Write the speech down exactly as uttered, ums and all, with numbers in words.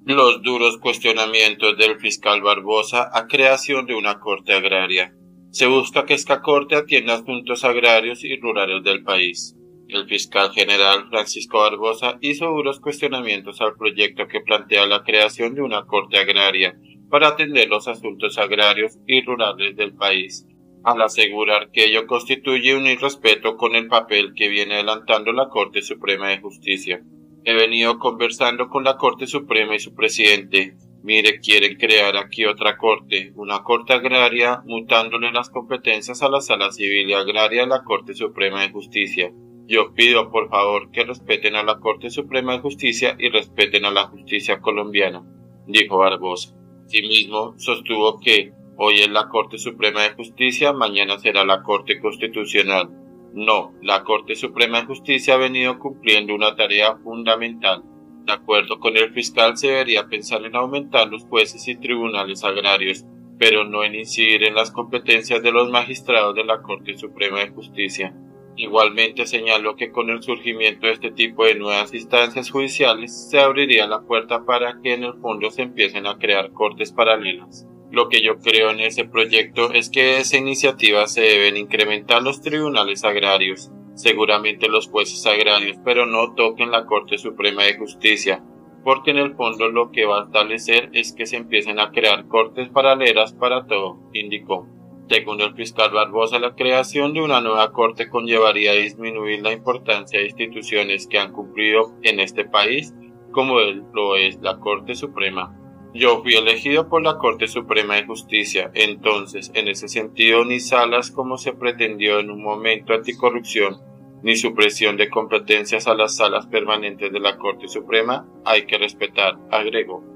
Los duros cuestionamientos del fiscal Barbosa a creación de una corte agraria. Se busca que esta corte atienda asuntos agrarios y rurales del país. El fiscal general Francisco Barbosa hizo duros cuestionamientos al proyecto que plantea la creación de una corte agraria para atender los asuntos agrarios y rurales del país, al asegurar que ello constituye un irrespeto con el papel que viene adelantando la Corte Suprema de Justicia. He venido conversando con la Corte Suprema y su presidente. Mire, quieren crear aquí otra corte, una corte agraria, mutándole las competencias a la Sala Civil y Agraria de la Corte Suprema de Justicia. Yo pido, por favor, que respeten a la Corte Suprema de Justicia y respeten a la justicia colombiana, dijo Barbosa. Asimismo, sostuvo que hoy es la Corte Suprema de Justicia, mañana será la Corte Constitucional. No, la Corte Suprema de Justicia ha venido cumpliendo una tarea fundamental. De acuerdo con el fiscal, se debería pensar en aumentar los jueces y tribunales agrarios, pero no en incidir en las competencias de los magistrados de la Corte Suprema de Justicia. Igualmente señaló que con el surgimiento de este tipo de nuevas instancias judiciales se abriría la puerta para que en el fondo se empiecen a crear cortes paralelas. Lo que yo creo en ese proyecto es que de esa iniciativa se deben incrementar los tribunales agrarios, seguramente los jueces agrarios, pero no toquen la Corte Suprema de Justicia, porque en el fondo lo que va a establecer es que se empiecen a crear cortes paralelas para todo, indicó. Según el fiscal Barbosa, la creación de una nueva corte conllevaría a disminuir la importancia de instituciones que han cumplido en este país, como lo es la Corte Suprema. Yo fui elegido por la Corte Suprema de Justicia, entonces, en ese sentido, ni salas como se pretendió en un momento anticorrupción, ni supresión de competencias a las salas permanentes de la Corte Suprema hay que respetar, agregó.